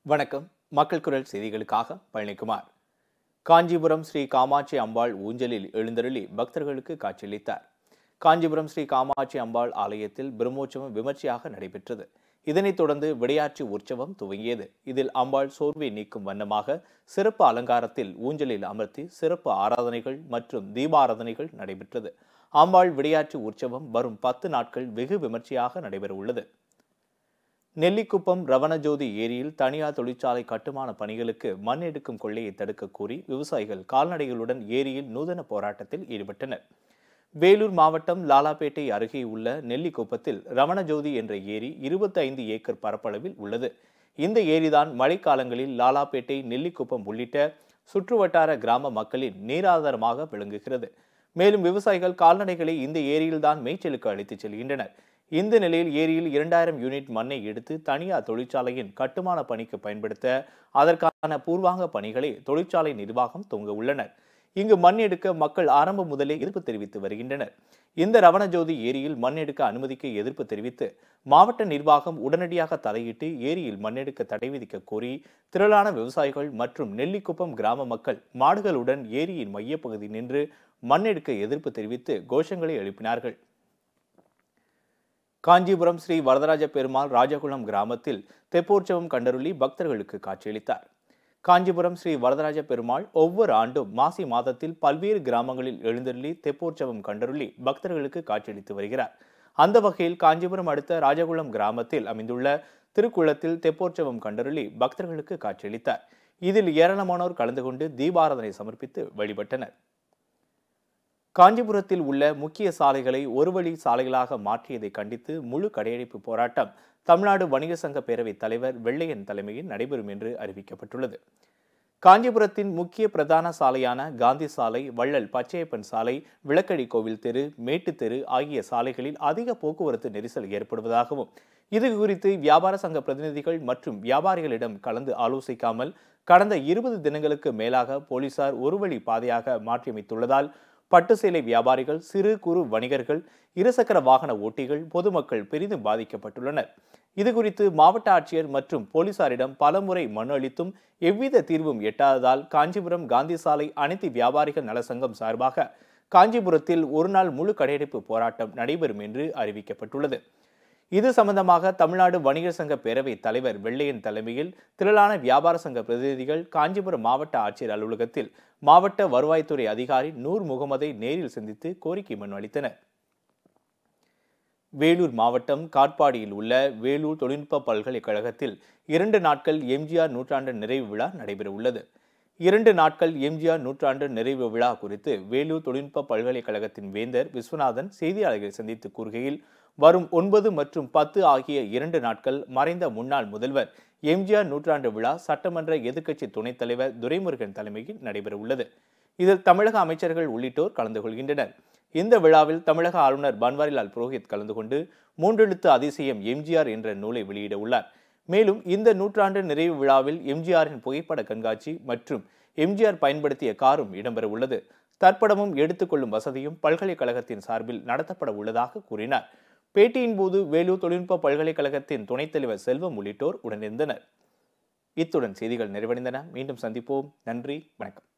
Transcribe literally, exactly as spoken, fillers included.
வணக்கம். மக்கள் குரல் செய்திகளுக்காக பழனிக்குமார். காஞ்சிபுரம் ஸ்ரீ காமாட்சி அம்பாள் ஊஞ்சலில் எழுந்தருளி பக்தர்களுக்கு காட்சியளித்தார். காஞ்சிபுரம் ஸ்ரீ காமாட்சி அம்பாள் ஆலயத்தில் பிரம்மோற்சவம் விமர்சையாக நடைபெற்றது. இதனைத் தொடர்ந்து விடையாட்சி உற்சவம் துவங்கியது. இதில் அம்பாள் சோர்வை நீக்கும் வண்ணமாக சிறப்பு அலங்காரத்தில் ஊஞ்சலில் அமர்த்தி சிறப்பு ஆராதனைகள் மற்றும் தீபாராதனைகள் நடைபெற்றது. அம்பாள் விடையாட்சி உற்சவம் வரும் பத்து நாட்கள் வெகு விமர்சையாக நடைபெற உள்ளது. நெல்லிக்குப்பம் ரவணஜோதி ஏரியில் தனியார் தொழிற்சாலை கட்டுமான பணிகளுக்கு மண் எடுக்கும் கொள்ளையை தடுக்க கோரி விவசாயிகள் கால்நடைகளுடன் ஏரியில் நூதன போராட்டத்தில் ஈடுபட்டனர். வேலூர் மாவட்டம் லாலாப்பேட்டை அருகே உள்ள நெல்லிக்குப்பத்தில் ரவணஜோதி என்ற ஏரி இருபத்தி ஐந்து ஏக்கர் பரப்பளவில் உள்ளது. இந்த ஏரிதான் மழைக்காலங்களில் லாலாப்பேட்டை, நெல்லிக்குப்பம் உள்ளிட்ட சுற்றுவட்டார கிராம மக்களின் நீராதாரமாக விளங்குகிறது. மேலும் விவசாயிகள் கால்நடைகளை இந்த ஏரியில்தான் மேய்ச்சலுக்கு அழைத்துச் செல்கின்றனர். இந்த நிலையில் ஏரியில் இரண்டாயிரம் யூனிட் மண்ணை எடுத்து தனியார் தொழிற்சாலையின் கட்டுமான பணிக்கு பயன்படுத்த அதற்கான பூர்வாங்க பணிகளை தொழிற்சாலை நிர்வாகம் துவங்க உள்ளனர். இங்கு மண் எடுக்க மக்கள் ஆரம்பம் முதலே எதிர்ப்பு தெரிவித்து வருகின்றனர். இந்த ரவணஜோதி ஏரியில் மண் எடுக்க அனுமதிக்க எதிர்ப்பு தெரிவித்து மாவட்ட நிர்வாகம் உடனடியாக தலையிட்டு ஏரியில் மண்ணெடுக்க தடை விதிக்க கோரி திரளான விவசாயிகள் மற்றும் நெல்லிக்குப்பம் கிராம மக்கள் மாடுகளுடன் ஏரியின் மையப்பகுதி நின்று மண்ணெடுக்க எதிர்ப்பு தெரிவித்து கோஷங்களை எழுப்பினார்கள். காஞ்சிபுரம் ஸ்ரீ வரதராஜ பெருமாள் ராஜகுளம் கிராமத்தில் தெப்போற்சவம் கண்டருளி பக்தர்களுக்கு காட்சியளித்தார். காஞ்சிபுரம் ஸ்ரீ வரதராஜ பெருமாள் ஒவ்வொரு ஆண்டும் மாசி மாதத்தில் பல்வேறு கிராமங்களில் எழுந்தருளி தெப்போற்சவம் கண்டருளி பக்தர்களுக்கு காட்சியளித்து வருகிறார். அந்த வகையில் காஞ்சிபுரம் அடுத்த ராஜகுளம் கிராமத்தில் அமைந்துள்ள திருக்குளத்தில் தெப்போற்சவம் கண்டருளி பக்தர்களுக்கு காட்சியளித்தார். இதில் ஏராளமானோர் கலந்து கொண்டு தீபாராதனை சமர்ப்பித்து வழிபட்டனர். காஞ்சிபுரத்தில் உள்ள முக்கிய சாலைகளை ஒரு வழி சாலைகளாக மாற்றியதை கண்டித்து முழு கடையடைப்பு போராட்டம் தமிழ்நாடு வணிக சங்க பேரவைத் தலைவர் வெள்ளையன் தலைமையில் நடைபெறும் என்று அறிவிக்கப்பட்டுள்ளது. காஞ்சிபுரத்தின் முக்கிய பிரதான சாலையான காந்தி சாலை, வள்ளல் பச்சையப்பன் சாலை, விளக்கடி கோவில் தெரு, மேட்டு தெரு ஆகிய சாலைகளில் அதிக போக்குவரத்து நெரிசல் ஏற்படுவதாகவும் இது குறித்து வியாபார சங்க பிரதிநிதிகள் மற்றும் வியாபாரிகளிடம் கலந்து ஆலோசிக்காமல் கடந்த இருபது தினங்களுக்கு மேலாக போலீசார் ஒரு வழி பாதையாக மாற்றியமைத்துள்ளதால் பட்டு சேலை வியாபாரிகள், சிறு குறு வணிகர்கள், இருசக்கர வாகன ஓட்டிகள், பொதுமக்கள் பெரிதும் பாதிக்கப்பட்டுள்ளனர். இதுகுறித்து மாவட்ட ஆட்சியர் மற்றும் போலீசாரிடம் பலமுறை மனு அளித்தும் எவ்வித தீர்வும் எட்டாததால் காஞ்சிபுரம் காந்தி சாலை அனைத்து வியாபாரிகள் நல சங்கம் சார்பாக காஞ்சிபுரத்தில் ஒருநாள் முழு கடையடைப்பு போராட்டம் நடைபெறும் என்று அறிவிக்கப்பட்டுள்ளது. இது சம்பந்தமாக தமிழ்நாடு வணிகர் சங்க பேரவைத் தலைவர் வெள்ளையன் தலைமையில் திரளான வியாபார சங்க பிரதிநிதிகள் காஞ்சிபுரம் மாவட்ட ஆட்சியர் அலுவலகத்தில் மாவட்ட வருவாய்த்துறை அதிகாரி நூர் முகமதை நேரில் சந்தித்து கோரிக்கை மனு அளித்தனர். வேலூர் மாவட்டம் காட்பாடியில் உள்ள வேலூர் தொழில்நுட்ப பல்கலைக்கழகத்தில் இரண்டு நாட்கள் எம்ஜிஆர் நூற்றாண்டு நிறைவு விழா நடைபெற உள்ளது. இரண்டு நாட்கள் எம்ஜிஆர் நூற்றாண்டு நிறைவு விழா குறித்து வேலூர் தொழில்நுட்ப பல்கலைக்கழகத்தின் வேந்தர் விஸ்வநாதன் செய்தியாளர்களை சந்தித்து கூறுகையில், வரும் ஒன்பது மற்றும் பத்து ஆகிய இரண்டு நாட்கள் மறைந்த முன்னாள் முதல்வர் எம்ஜிஆர் நூற்றாண்டு விழா சட்டமன்ற எதிர்க்கட்சி துணைத் தலைவர் துரைமுருகன் தலைமையில் நடைபெற உள்ளது. இதில் தமிழக அமைச்சர்கள் உள்ளிட்டோர் கலந்து கொள்கின்றனர். இந்த விழாவில் தமிழக ஆளுநர் பன்வாரிலால் புரோஹித் கலந்து கொண்டு மூன்றெழுத்து அதிசயம் எம்ஜிஆர் என்ற நூலை வெளியிட உள்ளார். மேலும் இந்த நூற்றாண்டு நிறைவு விழாவில் எம்ஜிஆரின் புகைப்பட கண்காட்சி மற்றும் எம்ஜிஆர் பயன்படுத்திய காரும் இடம்பெற உள்ளது. தற்படமும் எடுத்துக்கொள்ளும் வசதியும் பல்கலைக்கழகத்தின் சார்பில் நடத்தப்பட உள்ளதாக கூறினார். பேட்டியின் போது வேலூர் தொழில்நுட்ப பல்கலைக்கழகத்தின் துணைத் தலைவர் செல்வம் உள்ளிட்டோர் உடனிருந்தனர். இத்துடன் செய்திகள் நிறைவடைந்தன. மீண்டும் சந்திப்போம். நன்றி, வணக்கம்.